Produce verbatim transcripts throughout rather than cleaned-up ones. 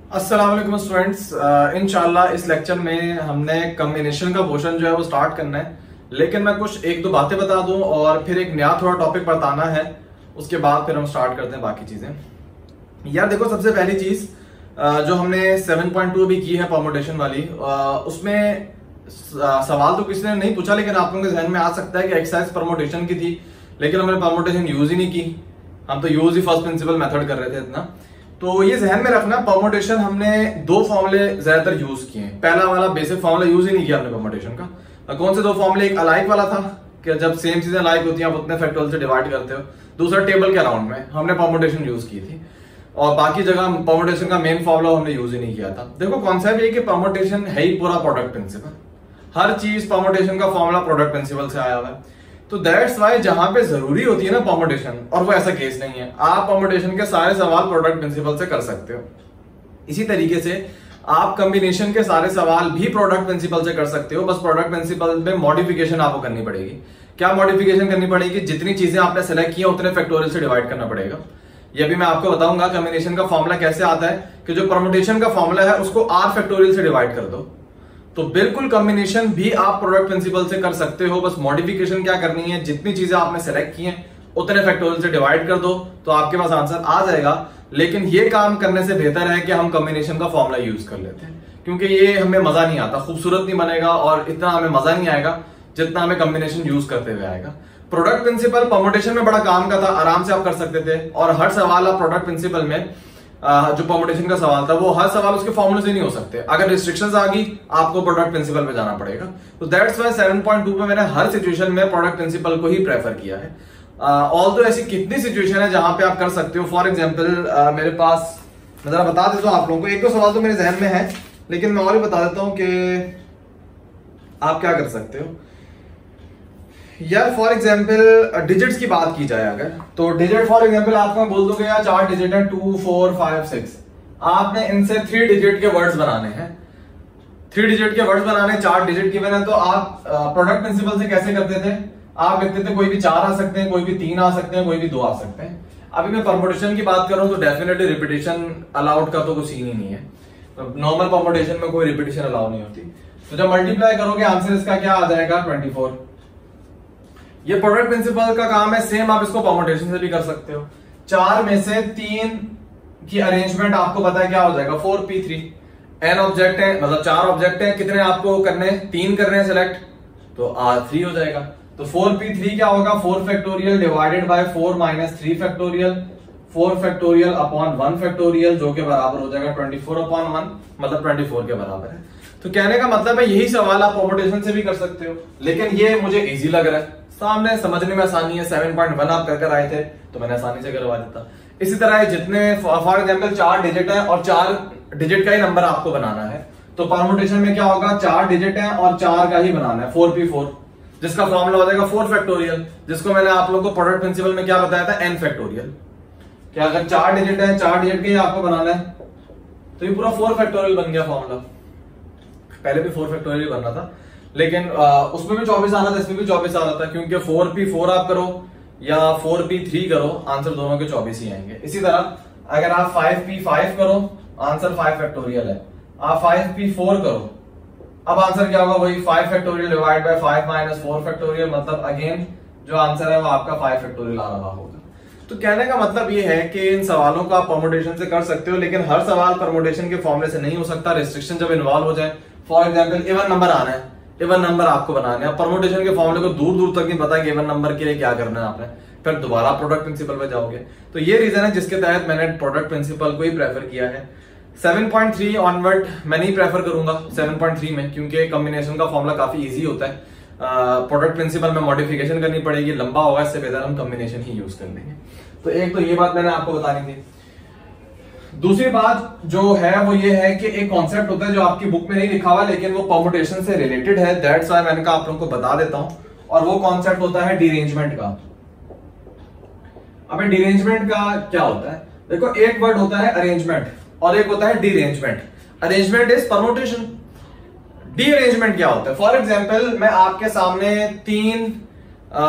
अस्सलाम वालेकुम स्टूडेंट्स, इंशाल्लाह इस लेक्चर में हमने कम्बिनेशन का पोर्शन जो है वो स्टार्ट करना है। लेकिन मैं कुछ एक दो बातें बता दूं और फिर एक नया थोड़ा टॉपिक बताना है, उसके बाद फिर हम स्टार्ट करते हैं बाकी चीजें। यार देखो, सबसे पहली चीज जो हमने सेवन पॉइंट टू भी की है परमुटेशन वाली, उसमें सवाल तो किसी ने नहीं पूछा, लेकिन आप लोगों के जहन में आ सकता है कि एक्सरसाइज परमुटेशन की थी, लेकिन हमने परमुटेशन यूज ही नहीं की। हम तो यूज ही फर्स्ट प्रिंसिपल मेथड कर रहे थे इतना। तो ये जहन में रखना, परमुटेशन हमने दो फॉर्मूले ज्यादातर यूज किए हैं। पहला वाला बेसिक फॉर्मूला यूज ही नहीं किया हमने परमुटेशन का। कौन से दो फॉर्मूले? एक अलाइक वाला था कि जब सेम चीजें लाइक होती हैं आप उतने फैक्टोरियल से डिवाइड करते हो। दूसरा टेबल के अराउंड में हमने परमुटेशन यूज की थी, और बाकी जगह परमुटेशन का मेन फॉर्मूला हमने यूज ही नहीं किया था। देखो कॉन्सेप्ट ये कि परमुटेशन है ही पूरा प्रोडक्ट प्रिंसिपल। हर चीज परमुटेशन का फॉर्मूला प्रोडक्ट प्रिंसिपल से आया हुआ है। तो दैट्स वाई जहां पे जरूरी होती है ना परमुटेशन, और वो ऐसा केस नहीं है, आप परमुटेशन के सारे सवाल प्रोडक्ट प्रिंसिपल से कर सकते हो। इसी तरीके से आप कॉम्बिनेशन के सारे सवाल भी प्रोडक्ट प्रिंसिपल से कर सकते हो। बस प्रोडक्ट प्रिंसिपल में मॉडिफिकेशन आपको करनी पड़ेगी। क्या मॉडिफिकेशन करनी पड़ेगी? जितनी चीजें आपने सेलेक्ट किया उतने फैक्टोरियल से डिवाइड करना पड़ेगा। ये भी मैं आपको बताऊंगा कॉम्बिनेशन का फॉर्मूला कैसे आता है, कि जो परमुटेशन का फॉर्मूला है उसको आर फैक्टोरियल से डिवाइड कर दो। तो बिल्कुल कॉम्बिनेशन भी आप प्रोडक्ट प्रिंसिपल से कर सकते हो। बस मॉडिफिकेशन क्या करनी है, जितनी चीजें आपने सेलेक्ट की हैं उतने फैक्टोरियल से डिवाइड कर दो तो आपके पास आंसर आ जाएगा। लेकिन ये काम करने से बेहतर है कि हम कॉम्बिनेशन का फॉर्मूला यूज कर लेते हैं, क्योंकि ये हमें मजा नहीं आता, खूबसूरत नहीं बनेगा और इतना हमें मजा नहीं आएगा जितना हमें कॉम्बिनेशन यूज करते हुए आएगा। प्रोडक्ट प्रिंसिपल परमुटेशन में बड़ा काम का था, आराम से आप कर सकते थे, और हर सवाल आप प्रोडक्ट प्रिंसिपल में जो परमुटेशन का सवाल था वो हर सवाल उसके फॉर्मूले से नहीं हो सकते। अगर रिस्ट्रिक्शंस आ गई आपको प्रोडक्ट प्रिंसिपल पे जाना पड़ेगा। तो that's why seven point two पे मैंने हर सिचुएशन में प्रोडक्ट प्रिंसिपल को ही प्रेफर किया है। ऑल तो ऐसी कितनी सिचुएशन है जहां पे आप कर सकते हो। फॉर एग्जाम्पल मेरे पास, मैं जरा बता देता हूं आप लोगों को, एक दो सवाल तो मेरे जहन में है लेकिन मैं और भी बता देता हूं कि आप क्या कर सकते हो। यार फॉर एग्जाम्पल डिजिट्स की बात की जाए अगर, तो डिजिट फॉर एग्जाम्पल आपको मैं बोल दूंगा यार चार डिजिट है, टू फोर फाइव सिक्स। आपने इनसे थ्री डिजिट के वर्ड्स बनाने हैं। थ्री डिजिट के वर्ड्स बनाने, चार डिजिट गिवन है, तो आप प्रोडक्ट प्रिंसिपल से कैसे करते थे? आप लिखते थे कोई भी चार आ सकते हैं, कोई भी तीन आ सकते हैं, कोई भी दो आ सकते हैं। अभी मैं परमुटेशन की बात कर रहा हूं तो डेफिनेटली रिपीटेशन अलाउड का तो कुछ सीन ही नहीं है। नॉर्मल परमुटेशन में कोई रिपीटेशन अलाउ नहीं होती। तो जब मल्टीप्लाई करोगे आंसर इसका क्या आ जाएगा? Twenty four. ये प्रोडक्ट प्रिंसिपल का काम है। सेम आप इसको परमुटेशन से भी कर सकते हो। चार में से तीन की अरेंजमेंट आपको पता है क्या हो जाएगा? Four P three. N object है, मतलब चार ऑब्जेक्ट है, कितने आपको करने? तीन करने हैं सिलेक्ट, तो आर थ्री हो जाएगा। तो फोर पी थ्री क्या होगा? Four factorial divided by four minus three factorial, four factorial upon one factorial, जो के बराबर हो जाएगा ट्वेंटी फोर अपॉन वन, मतलब ट्वेंटी फोर के बराबर है। तो कहने का मतलब है यही सवाल आप परमुटेशन से भी कर सकते हो, लेकिन ये मुझे इजी लग रहा है, सामने समझने में आसानी है। सेवन पॉइंट वन आप कर कर आए थे तो मैंने आसानी से करवा देता। इसी तरह जितने फॉर एग्जांपल चार डिजिट है और चार डिजिट का ही नंबर आपको बनाना है, तो परमुटेशन में क्या होगा? चार डिजिट है और चार का ही बनाना है, फोर पी फोर, जिसका फॉर्मूला हो जाएगा फोर फैक्टोरियल, जिसको मैंने आप लोगों को प्रोडक्ट प्रिंसिपल में क्या बताया था? N factorial. क्या अगर चार डिजिट है, चार डिजिट के ही आपको बनाना है, तो ये पूरा फोर फैक्टोरियल बन गया फॉर्मूला। पहले भी फोर फैक्टोरियल बनना था, लेकिन आ, उसमें भी चौबीस आ रहा था, इसमें भी चौबीस आ रहा था, क्योंकि फोर पी फोर आप करो या फोर पी थ्री करो, आंसर दोनों के चौबीस ही आएंगे। इसी तरह अगर आप फाइव पी फाइव करो, आंसर फाइव फैक्टोरियल है। आप फाइव पी फोर करो, अब आंसर क्या होगा? वही five factorial divide by five minus four factorial, मतलब अगेन जो आंसर है वो आपका फाइव फैक्टोरियल आ रहा होगा। तो कहने का मतलब ये है कि इन सवालों को आप परमुटेशन से कर सकते हो, लेकिन हर सवाल परमुटेशन के फॉर्मूले से नहीं हो सकता। रिस्ट्रिक्शन जब इन्वॉल्व हो जाए, फॉर एग्जाम्पल इवन नंबर आना है, इवन नंबर आपको बनाने हैं, परमुटेशन के फॉर्मूले को दूर दूर तक नहीं पता कि इवन नंबर के लिए क्या करना है आपने, फिर दोबारा प्रोडक्ट प्रिंसिपल पे जाओगे। तो ये रीजन है जिसके तहत मैंने प्रोडक्ट प्रिंसिपल को ही प्रेफर किया है। सेवन पॉइंट थ्री ऑनवर्ड मैं नहीं प्रेफर करूंगा सेवन पॉइंट थ्री में, क्योंकि कॉम्बिनेशन का फॉर्मूला काफी इजी होता है। प्रोडक्ट प्रिंसिपल में मॉडिफिकेशन करनी पड़ेगी, लंबा होगा, इससे बेहतर हम कॉम्बिनेशन ही यूज कर लेंगे। तो एक तो ये बात मैंने आपको बतानी थी। दूसरी बात जो है वो ये है कि एक कॉन्सेप्ट होता है जो आपकी बुक में नहीं लिखा हुआ, लेकिन वो परमुटेशन से रिलेटेड है। दैट्स व्हाई मैंने कहा आप लोगों को बता देता हूं, और वो कॉन्सेप्ट होता है डिरेंजमेंट का। अब डिरेंजमेंट का क्या होता है? देखो, एक वर्ड होता है अरेंजमेंट और एक होता है derangement. Arrangement is permutation, derangement क्या होता है? फॉर एग्जाम्पल मैं आपके सामने तीन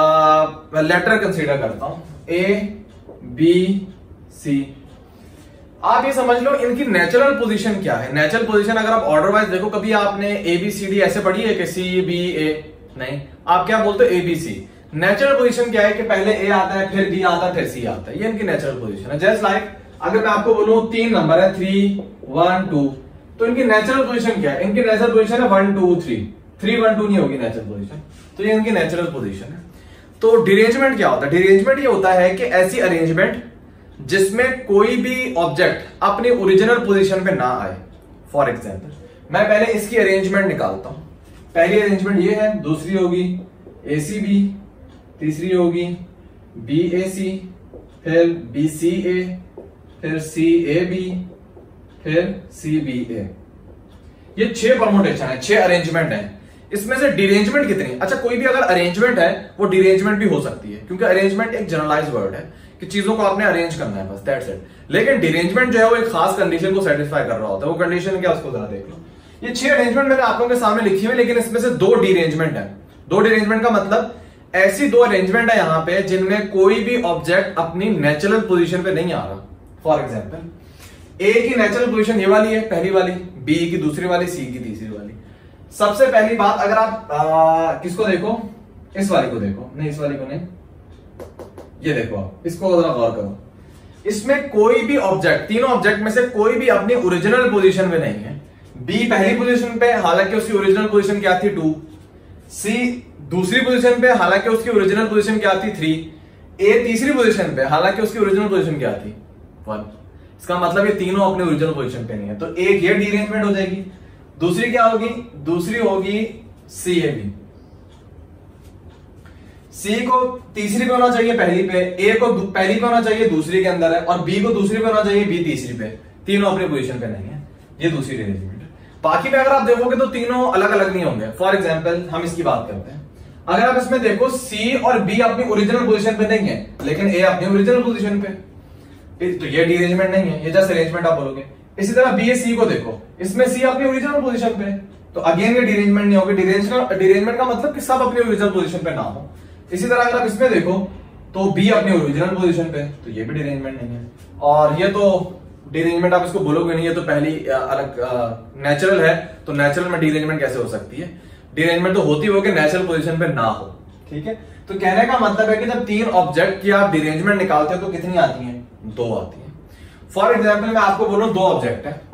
लेटर कंसीडर करता हूं, ए बी सी। आप ये समझ लो इनकी नेचुरल पोजीशन क्या है। नेचुरल पोजीशन अगर आप ऑर्डर वाइज देखो, कभी आपने ए बी सी डी ऐसे पढ़ी है कि सी बी ए, नहीं, आप क्या बोलते हो A B C. Natural position क्या है कि पहले ए आता है, फिर बी आता है, फिर सी आता है। ये इनकी नेचुरल पोजीशन है। जस्ट लाइक अगर मैं आपको बोलूं तीन नंबर है, थ्री वन टू, तो इनकी नेचुरल पोजीशन क्या है? इनकी नेचुरल पोजीशन है one two three, three one two नहीं होगी नेचुरल पोजीशन, तो ये इनकी नेचुरल पोजीशन है। तो डिरेंजमेंट क्या होता है? डिरेंजमेंट ये होता है कि ऐसी अरेंजमेंट जिसमें कोई भी ऑब्जेक्ट अपनी ओरिजिनल पोजीशन पे ना आए। फॉर एग्जांपल मैं पहले इसकी अरेंजमेंट निकालता हूं। पहली अरेंजमेंट ये है, दूसरी होगी ए सी बी, तीसरी होगी बी ए सी, फिर बी सी ए, फिर सी ए बी, फिर सी बी ए। ये छह परमुटेशन है, छह अरेंजमेंट है। इसमें से डिरेंजमेंट कितनी? अच्छा, कोई भी अगर अरेंजमेंट है वो डिरेंजमेंट भी हो सकती है, क्योंकि अरेंजमेंट एक जनरलाइज वर्ड है कि चीजों को आपने अरेंज करना है, बस दैट्स इट। लेकिन डिरेंजमेंट जो है वो एक खास कंडीशन को सेटिस्फाई कर रहा होता है। वो कंडीशन क्या, उसको जरा देख लो। ये छह अरेंजमेंट मैंने आप लोगों के सामने लिखी हुई, लेकिन इसमें से दो डिरेंजमेंट है। दो डिरेंजमेंट का मतलब ऐसी दो अरेंजमेंट है यहां पे जिनमें कोई भी ऑब्जेक्ट अपनी नेचुरल पोजीशन पे नहीं आ रहा। फॉर एग्जांपल ए की नेचुरल पोजीशन ये वाली है, पहली वाली, बी की दूसरी वाली, सी की तीसरी वाली। सबसे पहली बात, अगर आप आ, किसको देखो, इस वाली को देखो, नहीं इस वाली को नहीं, ये देखो आप, इसको जरा गौर करो। इसमें कोई भी ऑब्जेक्ट, तीनों ऑब्जेक्ट में से कोई भी अपनी ओरिजिनल पोजीशन पे नहीं है। बी पहली पोजीशन पे, हालांकि उसकी ओरिजिनल पोजीशन क्या थी, टू। सी दूसरी पोजीशन पे, हालांकि उसकी ओरिजिनल पोजीशन क्या थी, थ्री। ए तीसरी पोजीशन पे, हालांकि उसकी ओरिजिनल पोजीशन क्या थी, वन। इसका मतलब ये तीनों अपने ओरिजिनल पोजीशन पे नहीं है। तो एक ये डीअरेंजमेंट हो जाएगी। दूसरी क्या होगी? दूसरी होगी सी ए बी। सी को तीसरी पे होना चाहिए, पहली पे। ए को पहली पे होना चाहिए, दूसरी के अंदर है। और बी को दूसरी पे होना चाहिए, बी तीसरी पे। तीनों अपनी पोजीशन पे नहीं है। ये दूसरी अरेंजमेंट है। बाकी में अगर आप देखोगे तो तीनों अलग अलग नहीं होंगे। फॉर एग्जाम्पल हम इसकी बात करते हैं। अगर आप इसमें देखो, सी और बी अपनी ओरिजिनल पोजीशन पे नहीं है, लेकिन ए अपनी ओरिजिनल पोजीशन पे, तो ये डीअरेंजमेंट नहीं है, ये जस्ट अरेंजमेंट आप बोलोगे। इसी तरह बी ए सी को देखो, इसमें सी अपनी ओरिजिनल पोजीशन पे, तो अगेन ये डीअरेंजमेंट नहीं होगी। डीअरेंजमेंट का मतलब कि सब अपनी ओरिजिनल पोजीशन पे ना हो। इसी तरह अगर आप इसमें देखो तो बी अपनी ओरिजिनल पोजीशन पे, तो ये भी डिरेंजमेंट नहीं है। और ये तो डिरेंजमेंट आप इसको बोलोगे नहीं, ये तो पहली अलग नेचुरल है, तो नेचुरल में डिरेंजमेंट कैसे हो सकती है? डिरेंजमेंट तो होती हो कि नेचुरल पोजीशन पे ना हो। ठीक है, तो कहने का मतलब है कि जब तीन ऑब्जेक्ट की आप डिरेंजमेंट निकालते हो तो कितनी आती है? दो आती है। फॉर एग्जाम्पल मैं आपको बोलूं दो ऑब्जेक्ट है,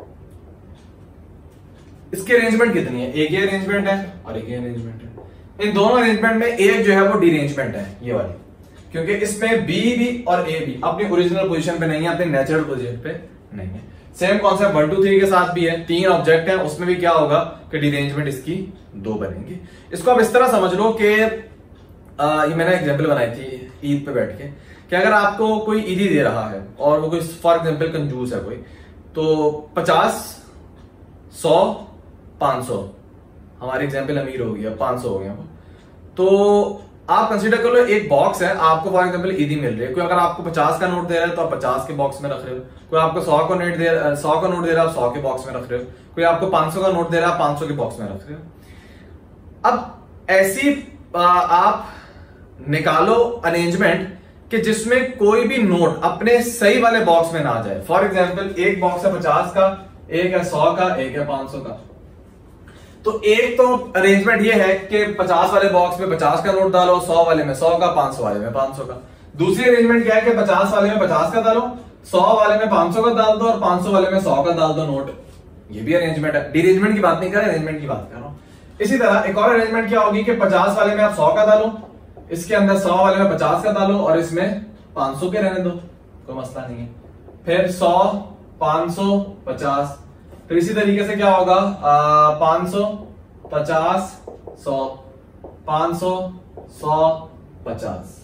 इसकी अरेंजमेंट कितनी है? एक ही अरेंजमेंट है और एक ही अरेंजमेंट है। इन दोनों अरेंजमेंट में एक जो है वो डिरेंजमेंट है, ये वाली, क्योंकि इसमें बी भी और ए भी अपनी ओरिजिनल पोजीशन पे नहीं है, अपनी नेचुरल पोजीशन पे नहीं है। Same concept one two three के साथ भी है। तीन ऑब्जेक्ट है, उसमें भी क्या होगा कि डिरेंजमेंट इसकी दो बनेंगी। इसको आप इस तरह समझ लो कि ये मैंने एग्जांपल बनाई थी ईद पे बैठ के, कि अगर आपको कोई ईदी दे रहा है और वो कोई फॉर एग्जाम्पल कंजूस है कोई, तो पचास, सौ, पांच सौ, हमारे एग्जाम्पल अमीर हो गया, पांच सौ हो गया वो, तो आप कंसीडर कर लो एक बॉक्स है, आपको फॉर एग्जाम्पल ईदी मिल रही है। कोई अगर आपको पचास का नोट दे रहा है तो आप पचास के बॉक्स में रख रहे हो। कोई आपको सौ का नोट दे सौ का नोट दे रहा है, आप सौ के बॉक्स में रख रहे हो। कोई आपको पांच सौ का नोट दे रहा है, पांच सौ के बॉक्स में रख रहे हो। अब ऐसी आ, आप निकालो अरेंजमेंट कि जिसमें कोई भी नोट अपने सही वाले बॉक्स में ना जाए। फॉर एग्जाम्पल एक बॉक्स है पचास का, एक है सौ का, एक है पांच सौ का। तो एक तो अरेंजमेंट ये है कि पचास वाले बॉक्स में पचास का नोट डालो, सौ वाले में सौ का, पांच सौ वाले में पांच सौ का। दूसरी अरेंजमेंट क्या है कि पचास वाले में पचास का डालो, सौ वाले में पांच सौ का डाल दो और पांच सौ वाले में सौ का डाल दो नोट। ये भी अरेंजमेंट है। डिरेंजमेंट की बात नहीं कर रहे, अरेंजमेंट की बात कर रहा हूं। इसी तरह एक और अरेंजमेंट क्या होगी कि पचास वाले में आप सौ का डालो, इसके अंदर सौ वाले में पचास का डालो और इसमें पांच सौ के रहने दो, कोई मसला नहीं है। फिर सौ, पांच सौ, पचास। फिर इसी तरीके से क्या होगा, पांच सौ, पचास, सौ, पांच सौ, सौ, पचास।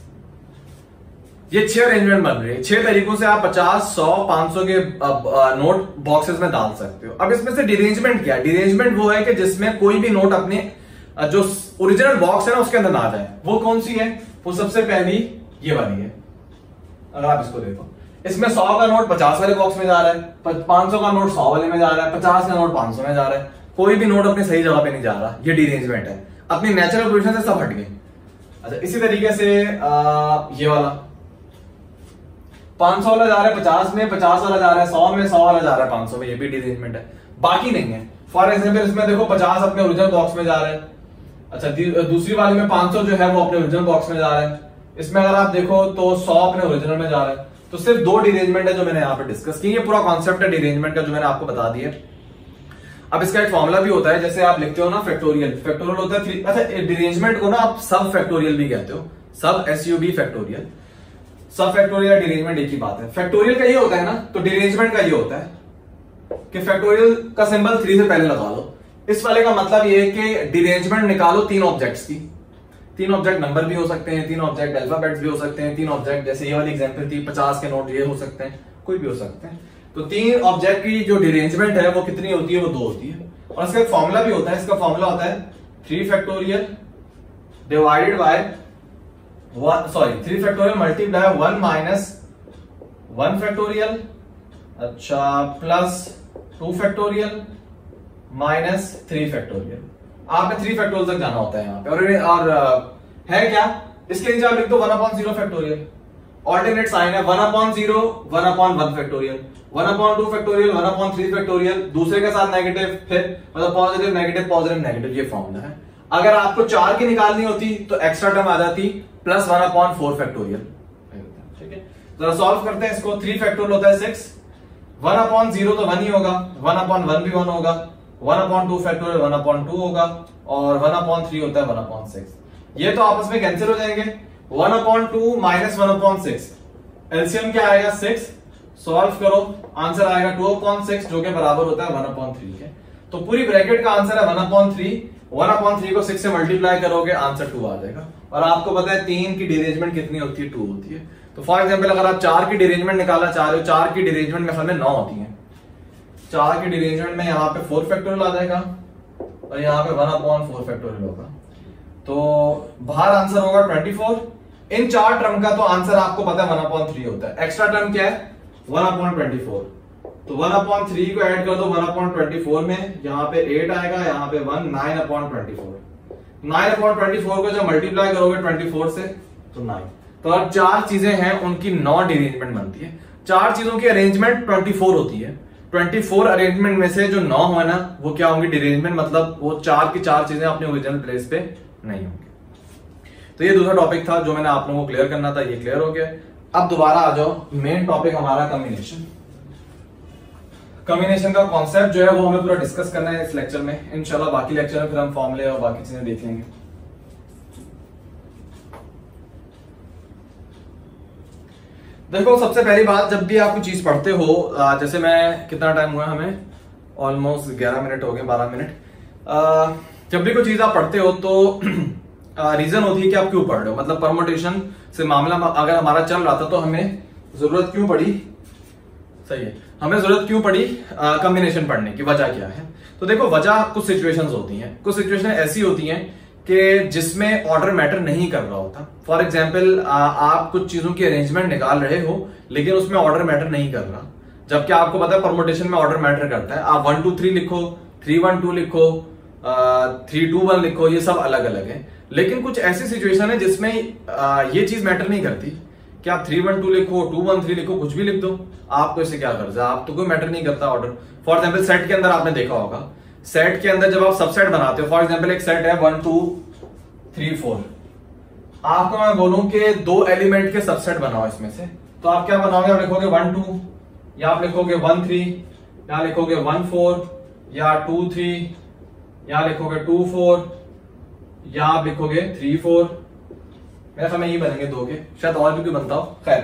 ये छह अरेंजमेंट बन रही है। छह तरीकों से आप पचास, सौ, पांच सौ के नोट बॉक्सेस में डाल सकते हो। अब इसमें से डिरेंजमेंट क्या है? डिरेंजमेंट वो है कि जिसमें कोई भी नोट अपने जो ओरिजिनल बॉक्स है ना उसके अंदर ना आ जाए। वो कौन सी है? वो सबसे पहली ये वाली है। अगर आप इसको देखो, इसमें सौ का नोट पचास वाले बॉक्स में जा रहा है, पांच सौ का नोट सौ वाले में जा रहा है, पचास का नोट पांच सौ में जा रहा है। कोई भी नोट अपनी सही जगह पे नहीं जा रहा। ये डिरेंजमेंट है, अपनी नेचुरल पोजीशन से सब हट गए। अच्छा, इसी तरीके से आ, ये वाला पांच सौ वाला जा रहा है पचास में, पचास वाला जा रहा है सौ में, सौ वाला जा रहा है पांच सौ में, ये भी डिरेंजमेंट है, बाकी नहीं है। फॉर एग्जाम्पल इसमें देखो पचास अपने ओरिजिनल बॉक्स में जा रहा है, अच्छा दूसरी वाली में पांच सौ जो है वो अपने ओरिजिनल बॉक्स में जा रहा है, इसमें अगर आप देखो तो सौ अपने ओरिजिनल में जा रहा है। तो सिर्फ दो डिरेंजमेंट है जो मैंने यहाँ पे डिस्कस की, ये पूरा कॉन्सेप्ट है डिरेंजमेंट का जो मैंने आपको बता दिया। अब इसका एक फॉर्मूला भी होता है, जैसे आप लिखते हो ना फैक्टोरियल, फैक्टोरियल होता है थ्री, अच्छा डिरेंजमेंट को ना आप सब फैक्टोरियल भी कहते हो, sub S U B factorial, sub factorial derangement एक ही बात है। फैक्टोरियल का ये होता है ना, तो डिरेंजमेंट का ये होता है कि फैक्टोरियल का सिंबल थ्री से पहले लगा लो। इस वाले का मतलब ये है कि डिरेंजमेंट निकालो तीन ऑब्जेक्ट्स की, तीन ऑब्जेक्ट नंबर भी हो सकते हैं, तीन ऑब्जेक्ट अल्फाबेट्स भी हो सकते हैं, तीन ऑब्जेक्ट जैसे ये वाली एग्जांपल थी पचास के नोट ये हो सकते हैं, कोई भी हो सकते हैं। तो तीन ऑब्जेक्ट की जो डिरेंजमेंट है वो कितनी होती है, वो दो होती है। और इसका एक फॉर्मूला भी होता है, इसका फॉर्मूला होता है three factorial divided by sorry three factorial multiply one minus one factorial, अच्छा plus two factorial minus three factorial. आपने थ्री फैक्टोरियल तक जाना होता है यहाँ पे, और, और है क्या, इसके नीचे आप लिख दो one upon zero factorial, alternate sign है, one upon zero one upon one factorial, one upon two factorial, one upon three factorial, दूसरे के साथ नेगेटिव, फिर मतलब पॉजिटिव नेगेटिव पॉजिटिव नेगेटिव, ये फॉर्मूला है। अगर आपको चार की निकालनी होती तो एक्स्ट्रा टर्म आ जाती plus one upon four factorial. ठीक है, जरा सॉल्व करते हैं इसको। थ्री फैक्टोरियल होता है सिक्स, वन अपॉन जीरो तो वन ही होगा, वन अपॉन वन भी वन होगा, one upon two factorial one upon two होगा, और वन अपॉन थ्री होता है वन अपॉन सिक्स। ये तो आपस में कैंसिल हो जाएंगे, one upon two minus one upon six, LCM क्या आएगा सिक्स, सॉल्व करो आंसर आएगा टू अपॉन सिक्स जो कि बराबर होता है वन अपॉन थ्री के। तो पूरी ब्रैकेट का आंसर है one upon three, one upon three को सिक्स से मल्टीप्लाई करोगे आंसर टू आ जाएगा। और आपको पता है तीन की डिरेंजमेंट कितनी होती है, टू होती है। तो फॉर एग्जाम्पल अगर आप चार की डिरेंजमेंट निकालना चाह रहे हो, चार की डिरेंजमेंट में में नौ होती है, चार की डिरेंजमेंट में यहाँ पे फोर फैक्टोरियल आ जाएगा और यहाँ पे वन अपॉन फोर फैक्टोरियल होगा, तो बाहर आंसर होगा ट्वेंटी फोर। इन चार टर्म का तो आंसर आपको पता है वन अपॉन थ्री होता है, एक्स्ट्रा टर्म क्या है वन अपॉन ट्वेंटी फोर, तो वन अपॉन थ्री को ऐड कर दो वन अपॉन ट्वेंटी फोर में, यहाँ पे एट आएगा, यहाँ पे one, nine upon twenty four, nine upon twenty four को जब मल्टीप्लाई करोगे ट्वेंटी फोर से तो नाइन। तो अब चार चीजें हैं उनकी नौ डिरेंजमेंट बनती है, चार चीजों की अरेंजमेंट ट्वेंटी फोर होती है, ट्वेंटी फोर अरेंजमेंट में से जो नौ है ना वो क्या होंगी डिरेंजमेंट, मतलब वो चार की चार चीजें अपने ओरिजिनल प्लेस पे नहीं होंगी। तो ये दूसरा टॉपिक था जो मैंने आप लोगों को क्लियर करना था, ये क्लियर हो गया। अब दोबारा आ जाओ, मेन टॉपिक हमारा कॉम्बिनेशन। कॉम्बिनेशन का कॉन्सेप्ट जो है वो हमें पूरा डिस्कस करना है इस लेक्चर में, इंशाल्लाह बाकी लेक्चर में फिर हम फॉर्मूले और बाकी चीजें देख लेंगे। देखो सबसे पहली बात, जब भी आप कोई चीज पढ़ते हो, जैसे मैं कितना टाइम हुआ हमें, ऑलमोस्ट ग्यारह मिनट हो गए, बारह मिनट। जब भी कोई चीज आप पढ़ते हो तो रीजन होती है कि आप क्यों पढ़ रहे हो, मतलब परमुटेशन से मामला अगर हमारा चल रहा था तो हमें जरूरत क्यों पड़ी, सही है, हमें जरूरत क्यों पड़ी कॉम्बिनेशन पढ़ने की, वजह क्या है। तो देखो वजह कुछ सिचुएशंस होती हैं, कुछ सिचुएशन ऐसी होती हैं कि जिसमें ऑर्डर मैटर नहीं कर रहा होता। फॉर एग्जाम्पल आप कुछ चीजों की अरेंजमेंट निकाल रहे हो लेकिन उसमें ऑर्डर मैटर नहीं कर रहा, जबकि आपको पता है परमुटेशन में ऑर्डर मैटर करता है। आप वन टू थ्री लिखो, थ्री वन टू लिखो, थ्री टू वन लिखो, ये सब अलग अलग है। लेकिन कुछ ऐसी सिचुएशन है जिसमें ये चीज मैटर नहीं करती कि आप थ्री वन टू लिखो, टू वन थ्री लिखो, कुछ भी लिख दो, आपको इससे क्या कर्ज है, आप तो कोई मैटर नहीं करता ऑर्डर। फॉर एग्जाम्पल सेट के अंदर आपने देखा होगा, सेट के अंदर जब आप सबसेट बनाते हो, फॉर एग्जाम्पल एक सेट है वन टू थ्री फोर, आपको मैं बोलूं कि दो एलिमेंट के सबसेट बनाओ इसमें से, तो आप क्या बनाओगे, आप लिखोगे वन टू, या आप लिखोगे वन थ्री, या लिखोगे वन फोर, या टू थ्री, या लिखोगे टू फोर, या आप लिखोगे थ्री फोर। मेरे ख्याल में ये बनेंगे दो के, शायद और भी कोई बनता हो, खैर।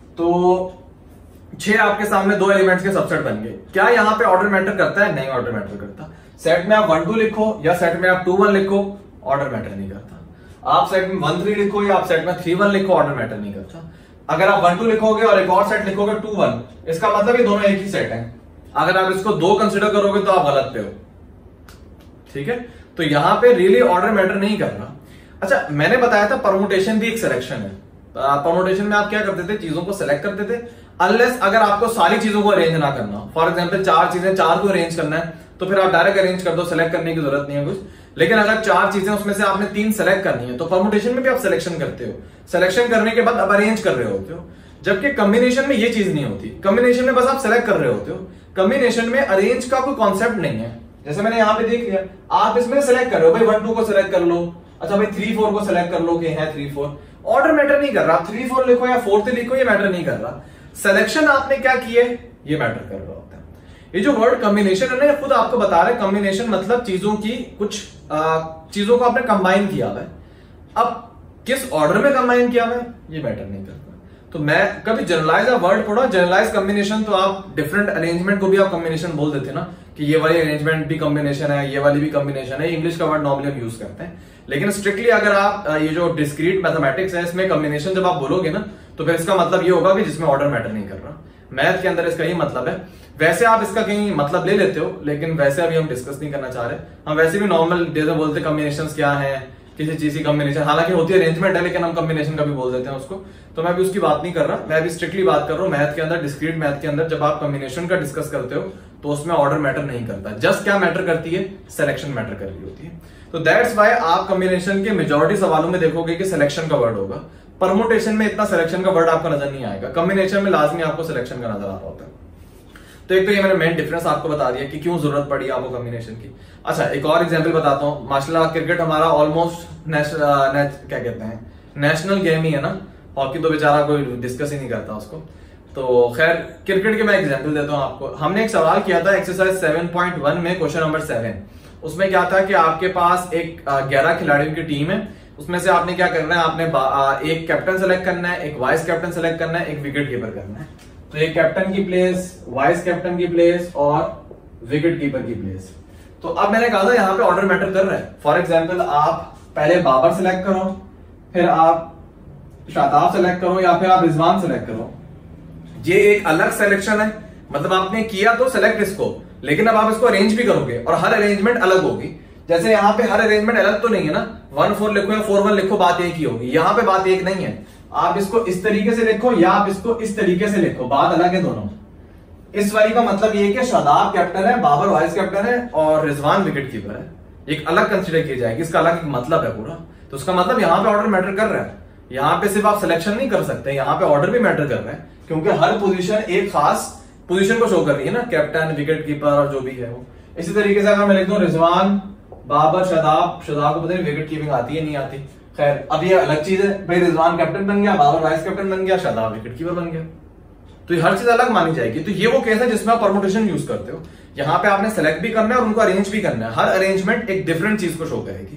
तो छह आपके सामने दो एलिमेंट्स के सबसेट बन गए। क्या यहाँ पे ऑर्डर मैटर करता है? नहीं ऑर्डर मैटर करता। सेट में आप वन टू लिखो या सेट में आप टू वन लिखो, ऑर्डर मैटर नहीं करता। आप सेट में वन थ्री लिखो या आप सेट में थ्री वन लिखो, ऑर्डर मैटर नहीं करता। अगर आप वन टू लिखोगे और एक और सेट लिखोगे टू वन, इसका मतलब ये दोनों एक ही सेट है। अगर आप इसको दो कंसिडर करोगे तो आप गलत पे हो, ठीक है। तो यहां पे रियली ऑर्डर मैटर नहीं करना। अच्छा, मैंने बताया था परमुटेशन भी एक सिलेक्शन है। परमुटेशन में आप क्या करते थे, चीजों को सिलेक्ट करते थे, अनलेस अगर आपको सारी चीजों को अरेंज ना करना हो। फॉर एग्जाम्पल चार चीजें, चार को अरेंज करना है तो फिर आप डायरेक्ट अरेंज कर दो, सिलेक्ट करने की जरूरत नहीं है कुछ। लेकिन अगर चार चीजें उसमें से आपने तीन सेलेक्ट करनी है तो परमुटेशन में भी आप सिलेक्शन करते हो। सिलेक्शन करने के बाद अब अरेंज कर रहे होते हो। जबकि कॉम्बिनेशन में ये चीज नहीं होती। कॉम्बिनेशन में बस आप सेलेक्ट कर रहे होते हो, कॉम्बिनेशन में अरेंज का कोई कॉन्सेप्ट नहीं है। जैसे मैंने यहाँ पे देख लिया, आप इसमें सेलेक्ट कर रहे हो, भाई वन टू को सेलेक्ट कर लो, अच्छा भाई थ्री फोर को सेलेक्ट कर लो कि है थ्री फोर, ऑर्डर मैटर नहीं कर रहा, आप थ्री फोर लिखो या फोर्थ लिखो, ये मैटर नहीं कर रहा। सिलेक्शन आपने क्या किए ये मैटर कर रहा होता है। ये जो वर्ड कॉम्बिनेशन है ना, ये खुद आपको बता रहा है कॉम्बिनेशन मतलब चीजों की कुछ आ, चीजों को आपने कंबाइन किया हुआ है। अब किस ऑर्डर में कंबाइन किया हुआ है ये मैटर नहीं करता। तो मैं कभी जनरलाइज वर्ड पढ़ा, जनरलाइज कॉम्बिनेशन तो आप डिफरेंट अरेंजमेंट को भी आप कॉम्बिनेशन बोल देते ना, कि ये वाली अरेंजमेंट भी कॉम्बिनेशन है, ये वाली भी कॉम्बिनेशन है। इंग्लिश का वर्ड नॉर्मली हम यूज करते हैं, लेकिन स्ट्रिक्टली अगर आप ये जो डिस्क्रीट मैथमेटिक्स है इसमें कॉम्बिनेशन जब आप बोलोगे ना, तो फिर इसका मतलब ये होगा कि जिसमें ऑर्डर मैटर नहीं कर रहा। मैथ के अंदर इसका ये मतलब है। वैसे आप इसका कहीं मतलब ले लेते हो, लेकिन वैसे अभी हम डिस्कस नहीं करना चाह रहे। हम वैसे भी नॉर्मल जैसे बोलते कॉम्बिनेशन क्या है, किसी चीज की कॉम्बिनेशन, हालांकि होती है अरेंजमेंट है, लेकिन हम कॉम्बिनेशन का भी बोल देते हैं उसको। तो मैं भी उसकी बात नहीं कर रहा, मैं भी स्ट्रिक्टली बात कर रहा हूँ मैथ के अंदर, डिस्क्रीट मैथ के अंदर जब आप कॉम्बिनेशन का डिस्कस करते हो तो उसमें ऑर्डर मैटर नहीं करता। जस्ट क्या मैटर करती है, सिलेक्शन मैटर कर रही होती है। तो दैट्स वाई आप कॉम्बिनेशन के मेजॉरिटी सवालों में देखोगे कि सिलेक्शन का वर्ड होगा। परमुटेशन में इतना सिलेक्शन का वर्ड आपको नजर नहीं आएगा, कॉम्बिनेशन में लाजमी आपको सिलेक्शन का नजर आ रहा होता है। तो एक तो ये मैंने मेन डिफरेंस आपको बता दिया कि क्यों जरूरत पड़ी आपको कॉम्बिनेशन की। अच्छा एक और एग्जांपल बताता हूँ। माशाल्लाह क्रिकेट हमारा ऑलमोस्ट नेशनल क्या कहते हैं नेशनल गेम ही है ना, हॉकी तो बेचारा कोई डिस्कस ही नहीं करता उसको। तो खैर क्रिकेट के मैं एग्जांपल देता हूँ आपको। हमने एक सवाल किया था एक्सरसाइज सेवन पॉइंट वन में, क्वेश्चन नंबर सेवन। उसमें क्या था कि आपके पास एक ग्यारह खिलाड़ियों की टीम है, उसमें से आपने क्या करना है, आपने एक कैप्टन सेलेक्ट करना है, एक वाइस कैप्टन सेलेक्ट करना है, एक विकेट कीपर करना है। तो एक कैप्टन की प्लेस, वाइस कैप्टन की प्लेस और विकेट कीपर की प्लेस। तो अब मैंने कहा था यहाँ पे ऑर्डर मैटर कर रहा है। फॉर एग्जाम्पल आप पहले बाबर सेलेक्ट करो, फिर आप शादाब सेलेक्ट करो, या फिर आप रिजवान सेलेक्ट करो। ये एक अलग सिलेक्शन है, मतलब आपने किया तो सेलेक्ट इसको, लेकिन अब आप इसको अरेंज भी करोगे और हर अरेंजमेंट अलग होगी। जैसे यहाँ पे हर अरेंजमेंट अलग तो नहीं है ना, वन फोर लिखो या फोर वन लिखो, बात एक ही होगी। यहाँ पे बात एक नहीं है, आप इसको इस तरीके से लिखो या आप इसको इस तरीके से लिखो, बात अलग है दोनों। इस वाली का मतलब ये कि शादाब कैप्टन है, बाबर वाइस कैप्टन है और रिजवान विकेट कीपर है। एक अलग कंसिडर की जाएगी, इसका अलग मतलब है पूरा। तो उसका मतलब यहाँ पे ऑर्डर मैटर कर रहा है। यहाँ पे सिर्फ आप सिलेक्शन नहीं कर सकते, यहाँ पे ऑर्डर भी मैटर कर रहा है, क्योंकि हर पोजीशन एक खास पोजीशन को शो कर रही है ना, कैप्टन विकेट कीपर और जो भी है वो। इसी तरीके से अगर मैं लिख दूं रिजवान बाबर शादाब, शादाब को पता नहीं विकेट कीपिंग आती है नहीं आती, खैर अब ये अलग चीज है। भाई रिजवान कैप्टन बन गया, बाबर वाइस कैप्टन बन गया, शादाब विकेट कीपर बन गया, तो ये हर चीज अलग मानी जाएगी। तो ये वो केस है जिसमें आप परमुटेशन यूज करते हो। यहाँ पे आपने सेलेक्ट भी करना है और उनको अरेंज भी करना है। हर अरेंजमेंट एक डिफरेंट चीज को शो करेगी।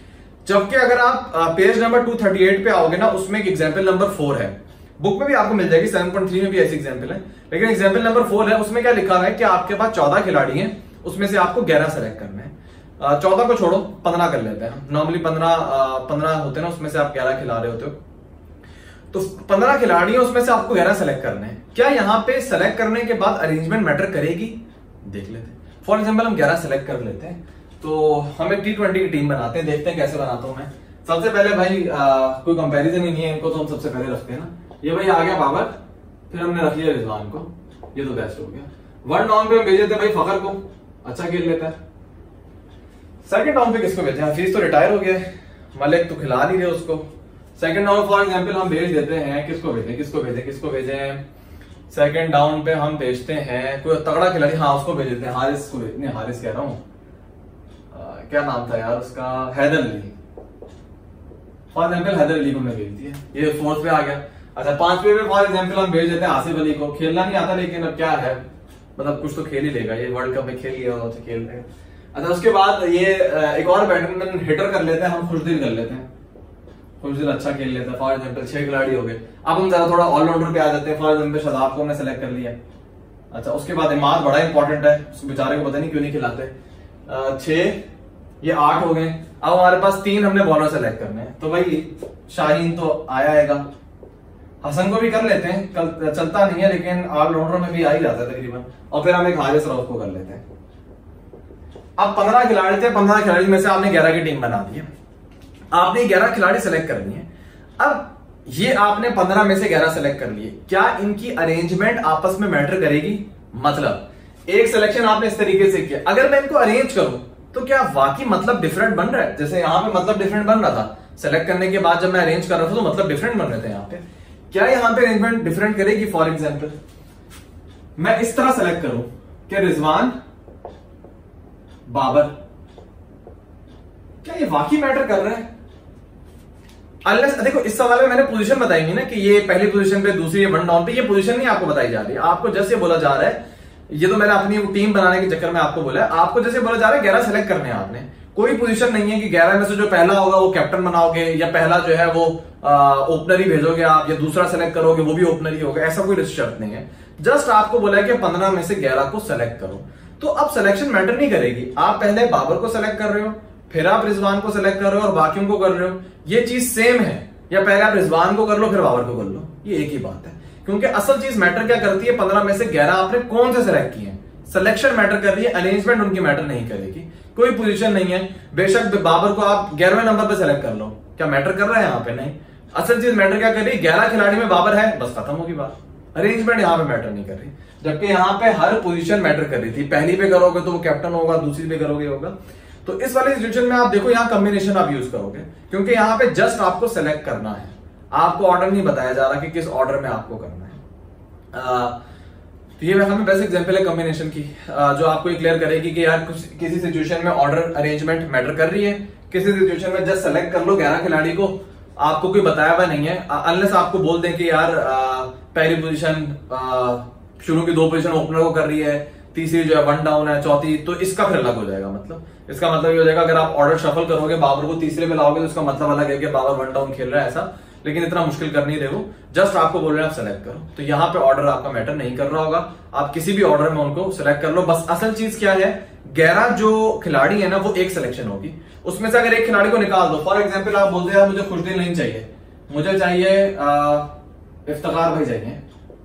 जबकि अगर आप page number two thirty eight पे आओगे ना, उसमें एक एग्जाम्पल नंबर फोर है, बुक में भी आपको मिल जाएगी, सेवन पॉइंट थ्री में भी ऐसी एग्जाम्पल है, लेकिन एग्जाम्पल नंबर फोर है। उसमें क्या लिखा है कि आपके पास चौदह खिलाड़ी हैं, उसमें से आपको ग्यारह सेलेक्ट करना है। चौदह को छोड़ो, पंद्रह कर लेते हैं। नॉर्मली पंद्रह पंद्रह होते हैं ना, उसमें से आप ग्यारह खिला रहे होते हो, तो पंद्रह खिलाड़ी हैं, उसमें से आपको ग्यारह सेलेक्ट करने हैं। क्या यहाँ पे सेलेक्ट करने के बाद अरेंजमेंट मैटर करेगी, देख लेते हैं। फॉर एग्जाम्पल हम ग्यारह सेलेक्ट कर लेते हैं, तो हम एक टी ट्वेंटी की टीम बनाते हैं, देखते हैं कैसे बनाता हूं मैं। सबसे पहले भाई आ, कोई कंपैरिजन ही नहीं है इनको, तो हम सबसे पहले रखते हैं ना। ये भाई आ गया बाबर, फिर हमने रख लिया रिजवान को, ये तो बेस्ट हो गया। वन डाउन पे हम भेजे थे भाई फखर को, अच्छा खेल लेता है। सेकंड डाउन पे किसको भेजे, हफीज तो रिटायर हो गया, मलिक तो खिला नहीं रहे उसको। सेकंड डाउन फॉर एग्जाम्पल हम भेज देते हैं, किसको भेजें किसको भेजें किसको भेजें सेकंड डाउन पे हम भेजते हैं कोई तगड़ा खिलाड़ी, हाँ उसको भेज देते हैं, हारिस को भेजते हैं। हारिस कह रहा हूँ, क्या नाम था यार उसका, हैदर अली। फॉर एग्जाम्पल हैदर अली को हमने भेज दिया, ये फोर्थ पे आ गया। अच्छा पांचवे पे फॉर एग्जाम्पल हम भेज देते हैं आसिफ अली को। खेलना नहीं आता, लेकिन अब क्या है, मतलब कुछ तो खेल ही लेगा, ये वर्ल्ड कप में खेल लिया तो खेल रहे हैं। अच्छा उसके बाद ये एक और बैट्समैन हिटर कर लेते हैं हम, खुशदिल कर लेते हैं। खुशदिल अच्छा खेल लेता है, फॉर एग्जाम्पल छह खिलाड़ी हो गए। अब हम जरा थोड़ा ऑलराउंडर पे आ जाते हैं। फॉर एग्जाम्पल शादाब को हमने सेलेक्ट कर लिया। अच्छा उसके बाद इमाद बड़ा इंपॉर्टेंट है, उस बेचारे को पता नहीं क्यों नहीं खिलाते। छह, ये आठ हो गए। अब हमारे पास तीन हमने बॉलर सेलेक्ट करने हैं, तो भाई शाहीन तो आया आएगा, हसन को भी कर लेते हैं, कल चलता नहीं है लेकिन ऑलराउंडर में भी आ ही जाता है तकरीबन। और फिर हम एक हारिस रऊफ को कर लेते हैं। अब पंद्रह खिलाड़ी थे, पंद्रह खिलाड़ी में से आपने ग्यारह की टीम बना दी है, आपने ग्यारह खिलाड़ी सेलेक्ट करनी है। अब ये आपने पंद्रह में से ग्यारह सेलेक्ट कर लिए, क्या इनकी अरेंजमेंट आपस में मैटर करेगी? मतलब एक सिलेक्शन आपने इस तरीके से किया, अगर मैं इनको अरेंज करूं तो क्या वाकई मतलब डिफरेंट बन रहा है? जैसे यहां पे मतलब डिफरेंट बन रहा था, सेलेक्ट करने के बाद जब मैं अरेंज कर रहा था तो मतलब डिफरेंट बन रहे थे यहाँ पे। क्या यहां पे अरेंजमेंट डिफरेंट करेगी? फॉर एग्जाम्पल मैं इस तरह सेलेक्ट करूं कि रिजवान बाबर, क्या ये वाकई मैटर कर रहा है? अनलेस देखो इस सवाल में मैंने पोजीशन बताई नहीं ना कि ये पहली पोजीशन पे, दूसरी वन डाउन पे, ये पोजीशन नहीं आपको बताई जा रही है। आपको जैसे बोला जा रहा है, ये तो मैंने अपनी टीम बनाने के चक्कर में आपको बोला है, आपको जैसे बोला जा रहा है ग्यारह सेलेक्ट करने हैं आपने। कोई पोजीशन नहीं है कि ग्यारह में से जो पहला होगा वो कैप्टन बनाओगे, या पहला जो है वो ओपनर ही भेजोगे आप, या दूसरा सेलेक्ट करोगे वो भी ओपनर ही होगा, ऐसा कोई शर्त नहीं है। जस्ट आपको बोला है कि पंद्रह में से ग्यारह को सेलेक्ट करो। तो अब सिलेक्शन मैटर नहीं करेगी, आप पहले बाबर को सेलेक्ट कर रहे हो, फिर आप रिजवान को सेलेक्ट कर रहे हो और बाकियों को कर रहे हो, ये चीज सेम है। या पहले आप रिजवान को कर लो फिर बाबर को कर लो, ये एक ही बात है। क्योंकि असल चीज मैटर क्या करती है, पंद्रह में से ग्यारह आपने कौन से सेलेक्ट किए हैं, सिलेक्शन मैटर कर रही है, अरेंजमेंट उनकी मैटर नहीं करेगी। कोई पोजीशन नहीं है, बेशक बाबर को आप ग्यारहवें नंबर पे सेलेक्ट कर लो, क्या मैटर कर रहा है यहाँ पे? नहीं। असल चीज मैटर क्या कर रही है, ग्यारह खिलाड़ी में बाबर है, बस खत्म होगी बात। अरेंजमेंट यहाँ पे मैटर नहीं कर रही, जबकि यहाँ पे हर पोजीशन मैटर कर रही थी। पहली पे करोगे तो वो कैप्टन होगा, दूसरी पे करोगे होगा। तो इस वाली सिचुएशन में आप देखो यहाँ कॉम्बिनेशन आप यूज करोगे, क्योंकि यहाँ पे जस्ट आपको सेलेक्ट करना है, आपको ऑर्डर नहीं बताया जा रहा कि किस ऑर्डर में आपको करना है। आ, तो ये हमें बेस्ट एग्जांपल है कॉम्बिनेशन की, आ, जो आपको ये क्लियर करेगी कि यार कुछ किसी सिचुएशन में ऑर्डर अरेंजमेंट मैटर कर रही है, किसी सिचुएशन में जस्ट सेलेक्ट कर लो ग्यारह खिलाड़ी को, आपको कोई बताया हुआ नहीं है। अनलेस आपको बोल दें कि यार आ, पहली पोजीशन शुरू की दो पोजीशन ओपनर को कर रही है, तीसरी जो है वन डाउन है, चौथी, तो इसका फिर अलग हो जाएगा। मतलब इसका मतलब ये हो जाएगा अगर आप ऑर्डर शफल करोगे, बाबर को तीसरे में लाओगे तो इसका मतलब अलग है कि बाबर वन डाउन खेल रहा है ऐसा, लेकिन इतना मुश्किल कर नहीं रहे हो, जस्ट आपको बोल रहे हैं आप सेलेक्ट करो। तो यहाँ पे ऑर्डर आपका मैटर नहीं कर रहा होगा, आप किसी भी ऑर्डर में उनको सेलेक्ट कर लो। बस असल चीज क्या है, ग्यारह जो खिलाड़ी है ना वो एक सिलेक्शन होगी, उसमें से अगर एक खिलाड़ी को निकाल दो, फॉर एग्जाम्पल आप बोलते हैं मुझे खुशदिल नहीं चाहिए, मुझे चाहिए इफ्तिखार भाई चाहिए,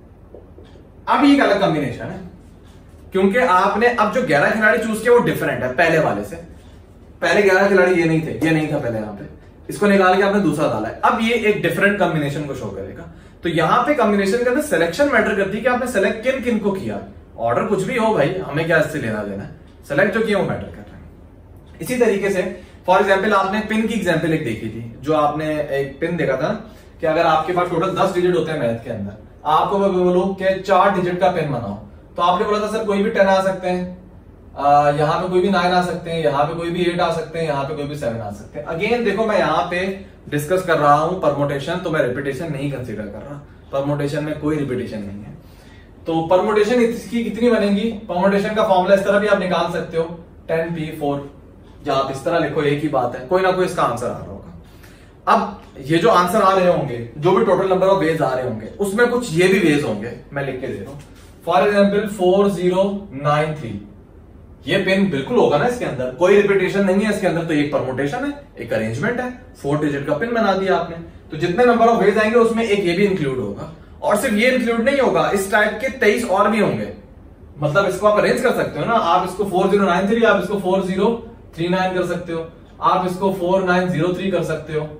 अब ये एक अलग कॉम्बिनेशन है, क्योंकि आपने अब जो ग्यारह खिलाड़ी चूज किया वो डिफरेंट है पहले वाले से। पहले ग्यारह खिलाड़ी ये नहीं थे, ये नहीं था पहले, यहाँ पे इसको निकाल के आपने दूसरा डाला है, अब ये एक डिफरेंट कॉम्बिनेशन को शो करेगा। तो यहाँ पे कॉम्बिनेशन के अंदर सिलेक्शन मैटर करती है कि आपने सेलेक्ट किन किन को किया। ऑर्डर कुछ भी हो भाई, हमें क्या इससे लेना देना है, सेलेक्ट जो किया वो मैटर कर रहा है। इसी तरीके से फॉर एग्जाम्पल आपने पिन की एग्जाम्पल एक देखी थी, जो आपने एक पिन देखा था कि अगर आपके पास टोटल दस डिजिट होते हैं मैथ के अंदर, आपको मैं बोलूं कि चार डिजिट का पिन बनाओ, तो आपने बोला था सर कोई भी टेन आ सकते हैं, यहाँ पे कोई भी नाइन आ सकते हैं, यहाँ पे कोई भी एट आ सकते हैं, यहाँ पे कोई भी सेवन आ सकते हैं। अगेन देखो मैं यहाँ पे डिस्कस कर रहा हूं परमोटेशन, तो मैं रिपीटेशन नहीं कंसीडर कर रहा, परमोटेशन में कोई रिपीटेशन नहीं है। तो परमोटेशन इसकी कितनी बनेगी, परमोटेशन का फॉर्मूला इस तरह भी आप निकाल सकते हो, टेन पी फोर, या आप इस तरह लिखो, एक ही बात है, कोई ना कोई इसका आंसर आ रहा होगा। अब ये जो आंसर आ रहे होंगे, जो भी टोटल नंबर ऑफ वेज आ रहे होंगे, उसमें कुछ ये भी वेज होंगे, मैं लिख के दे रहा हूं। For example four zero nine three, ये पिन बिल्कुल होगा ना इसके अंदर, कोई रिपीटेशन नहीं है इसके अंदर, तो एक परमुटेशन है, एक अरेंजमेंट है, फोर डिजिट का पिन बना दिया आपने। तो जितने नंबर ऑफ वेज आएंगे उसमें एक ये भी इंक्लूड होगा, और सिर्फ ये इंक्लूड नहीं होगा, इस टाइप के तेईस और भी होंगे। मतलब इसको आप अरेंज कर सकते हो ना, आप इसको फोर जीरो नाइन थ्री, आप इसको फोर जीरो थ्री नाइन कर सकते हो, आप इसको फोर नाइन जीरो थ्री कर सकते हो,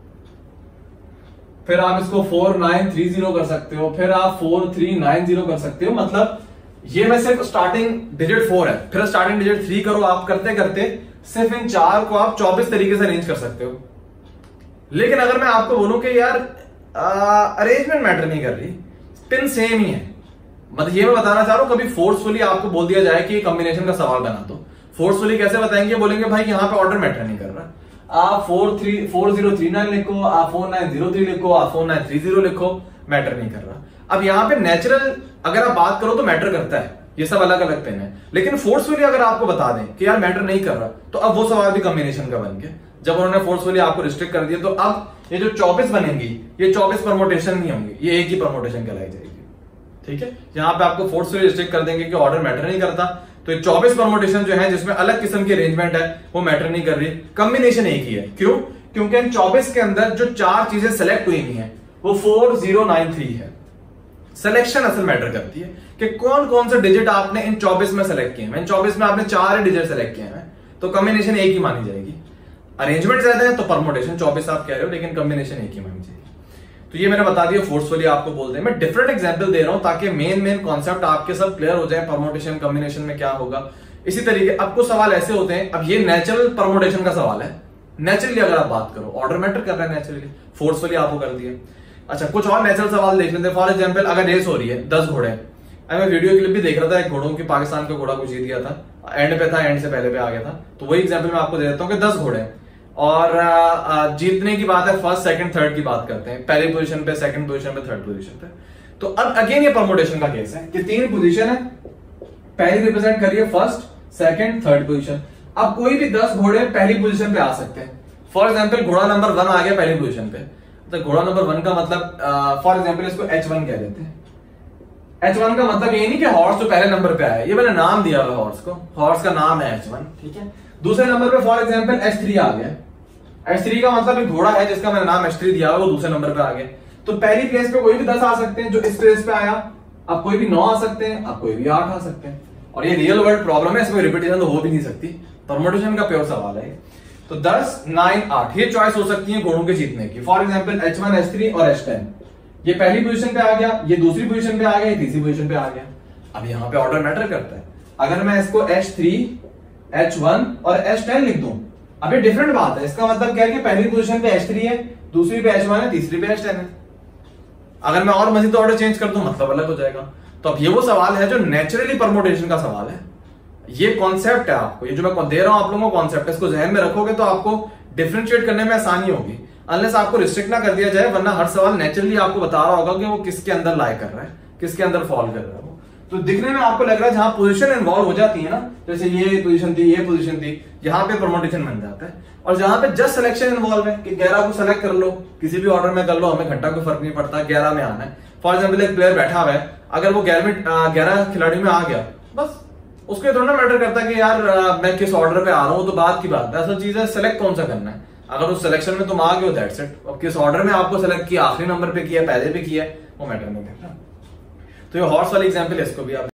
फिर आप इसको फोर नाइन थ्री जीरो कर सकते हो, फिर आप फोर थ्री नाइन जीरो कर सकते हो। मतलब ये मैं सिर्फ स्टार्टिंग डिजिट फोर है, फिर स्टार्टिंग डिजिट थ्री करो, आप करते करते सिर्फ इन चार को आप चौबीस तरीके से अरेंज कर सकते हो। लेकिन अगर मैं आपको बोलूं कि यार अरेंजमेंट मैटर नहीं कर रही, पिन सेम ही है, मतलब ये मैं बताना चाह रहा हूं, कभी फोर्सफुली आपको बोल दिया जाए कि कॉम्बिनेशन का सवाल बना दो, फोर्सफुली कैसे बताएंगे, बोलेंगे भाई यहाँ पे ऑर्डर मैटर नहीं कर रहा, आप four three four zero three nine लिखो, आप फोर नाइन जीरो थ्री लिखो, आप फोर नाइन थ्री जीरो लिखो, मैटर नहीं कर रहा। अब यहाँ पे नेचुरल अगर आप बात करो तो मैटर करता है, ये सब अलग अलग पेन है, लेकिन फोर्सफुली अगर आपको बता दें कि यार मैटर नहीं कर रहा, तो अब वो सवाल भी कॉम्बिनेशन का बन गया। जब उन्होंने फोर्सफुली आपको रिस्ट्रिक्ट कर दिया, तो अब ये जो चौबीस बनेंगी, ये चौबीस परमोटेशन नहीं होंगी, ये एक ही परमोटेशन कहलाई जाएगी। ठीक है, यहाँ पे आपको फोर्सफुली रिस्ट्रिक्ट कर देंगे कि ऑर्डर मैटर नहीं करता, तो ये चौबीस परमोटेशन जो है जिसमें अलग किस्म की अरेंजमेंट है वो मैटर नहीं कर रही, कॉम्बिनेशन एक ही है। क्यों? क्योंकि इन चौबीस के अंदर जो चार चीजें सेलेक्ट हुई है वो फोर जीरो नाइन थ्री है। सिलेक्शन असल मैटर करती है कि कौन कौन से डिजिट आपने इन चौबीस में सेलेक्ट किए हैं। इन चौबीस में आपने चार डिजिट सेलेक्ट किए हैं, तो कॉम्बिनेशन एक ही मानी जाएगी। अरेंजमेंट ज्यादा है तो परमोटेशन चौबीस आप कह रहे हो, लेकिन कॉम्बिनेशन एक ही मानी जाएगी। तो ये मैंने बता दिया, फोर्सफुली आपको बोल दें। मैं डिफरेंट एग्जांपल दे रहा हूं ताकि मेन मेन कॉन्सेप्ट आपके सब क्लियर हो जाए, परमोटेशन कॉम्बिनेशन में क्या होगा। इसी तरीके अब कुछ सवाल ऐसे होते हैं, अब ये नेचुरल परमोटेशन का सवाल है, नेचुरली अगर आप बात करो ऑर्डर मैटर कर रहा है नेचुरली, फोर्सफुली आपको कर दिया। अच्छा, कुछ और नेचुरल सवाल देख लेते हैं। फॉर एग्जाम्पल, अगर रेस हो रही है, दस घोड़े, मैं वीडियो क्लिप भी देख रहा था, एक घोड़ों की, पाकिस्तान का घोड़ा कुछ जीत गया था, एंड पे था, एंड से पहले पे आ गया था, तो वही एग्जाम्पल मैं आपको दे देता हूँ कि दस घोड़े और जीतने की बात है, फर्स्ट सेकंड थर्ड की बात करते हैं, पहली पोजीशन पे, सेकंड पोजीशन पे, थर्ड पोजीशन पे। तो अब अगेन ये परमुटेशन का केस है कि तीन पोजीशन है, पहली रिप्रेजेंट करिए फर्स्ट सेकंड थर्ड पोजीशन। अब कोई भी दस घोड़े पहली पोजीशन पे आ सकते हैं। फॉर एग्जाम्पल, घोड़ा नंबर वन आ गया पहली पोजीशन पे, तो घोड़ा नंबर वन का मतलब, फॉर एग्जाम्पल इसको एच वन कह देते हैं। एच वन का मतलब ये नहीं कि हॉर्स जो पहले नंबर पे आया, ये मैंने नाम दिया हुआ हॉर्स को, हॉर्स का नाम है एच वन, ठीक है। दूसरे नंबर पे फॉर एग्जाम्पल एच थ्री आ गया, एच थ्री का मतलब एक घोड़ा है जिसका मैंने नाम एच थ्री दिया हुआ, वो दूसरे नंबर पे आ गया। तो पहली प्लेस पे कोई भी दस आ सकते हैं जो इस प्लेस पे आया, अब कोई भी नौ आ सकते हैं, अब कोई भी आठ आ सकते हैं, और ये रियल वर्ल्ड प्रॉब्लम है, इसमें रिपीटेशन तो हो भी नहीं सकती, परमुटेशन का प्योर सवाल है। तो दस, नाइन, आठ ये चॉइस हो सकती है घोड़ों के जीतने की। For example H one, H three और एच टेन, ये पहली पोजीशन पे आ गया, ये दूसरी पोजीशन पे आ गया, ये तीसरी पोजीशन पे आ गया। अब यहाँ पे ऑर्डर मैटर करता है। अगर मैं इसको एच थ्री, एच वन और एच टेन लिख दूं, अब ये डिफरेंट बात है। इसका मतलब क्या है कि पहली पोजीशन पे एच थ्री है, दूसरी पे एच वन है, तीसरी पे एच टेन है। अगर मैं और मजीद ऑर्डर चेंज कर दूं, मतलब अलग हो जाएगा। तो अब ये वो सवाल है जो नेचुरली परमुटेशन का सवाल है। ये कॉन्सेप्ट है आपको, ये जो मैं दे रहा हूं आप लोगों को कॉन्सेप्ट है, इसको जहन में रखोगे तो आपको डिफरेंशिएट करने में आसानी होगी, अनलेस आपको रिस्ट्रिक्ट ना कर दिया जाए, वरना हर सवाल नेचुरली आपको बता रहा होगा कि वो किसके अंदर लाई कर रहा है, किसके अंदर फॉल कर रहा है वो। तो दिखने में आपको लग रहा है जहां पोजीशन इन्वॉल्व हो जाती है ना, जैसे ये पोजीशन थी, ये पोजीशन थी, यहाँ पे परमुटेशन बन जाता है। और जहां पे जस्ट सिलेक्शन इन्वॉल्व है कि ग्यारह को सेलेक्ट कर लो, किसी भी ऑर्डर में कर लो, हमें घंटा कोई फर्क नहीं पड़ता, ग्यारह में आना है। फॉर एग्जाम्पल, एक प्लेयर बैठा हुआ है, अगर वो ग्यारह में ग्यारह खिलाड़ी में आ गया, बस उसके थोड़ा मैटर करता है कि यार मैं किस ऑर्डर पे आ रहा हूं, तो बात की बात है। असल चीज है सिलेक्ट कौन सा करना है। अगर उस सिलेक्शन में तुम आ गए हो, दैट्स इट। अब किस ऑर्डर में आपको सेलेक्ट किया, आखिरी नंबर पे किया, पहले पे किया, वो मैटर नहीं करता। तो ये हॉर्स वाली एग्जांपल है, इसको भी आप